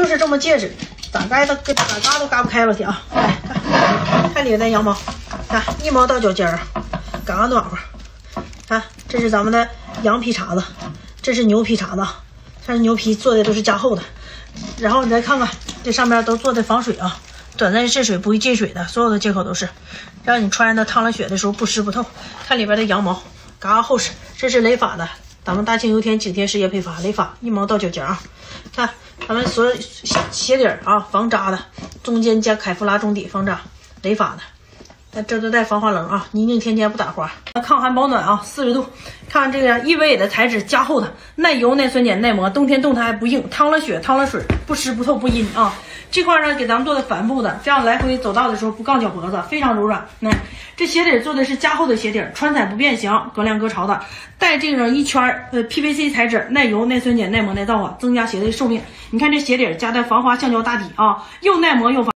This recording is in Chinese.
就是这么结实，咋嘎都嘎不开了去啊！来看里面的羊毛，看1毛到脚尖儿，嘎嘎暖和。看，这是咱们的羊皮茬子，这是牛皮茬子，看牛皮做的都是加厚的。然后你再看看这上面都做的防水啊，短暂渗水不会进水的，所有的接口都是，让你穿的烫了血的时候不湿不透。看里边的羊毛，嘎嘎厚实，这是雷法的，咱们大庆油田景天事业配发雷法1毛到脚尖啊。看咱们所有鞋底啊，防扎的，中间加凯夫拉中底防扎，雷法的，这都带防滑棱啊，泥泞天天不打滑，抗寒保暖啊，40度。看这个EVA的材质加厚的，耐油耐酸碱耐磨，冬天冻它还不硬，烫了血烫了水不湿不透不阴啊。这块呢给咱们做的帆布的，这样来回走道的时候不杠脚脖子，非常柔软。这鞋底做的是加厚的鞋底，穿踩不变形，隔凉隔潮的，带这种一圈PVC 材质，耐油耐酸碱耐磨耐造化，增加鞋的寿命。你看这鞋底加的防滑橡胶大底啊，又耐磨又防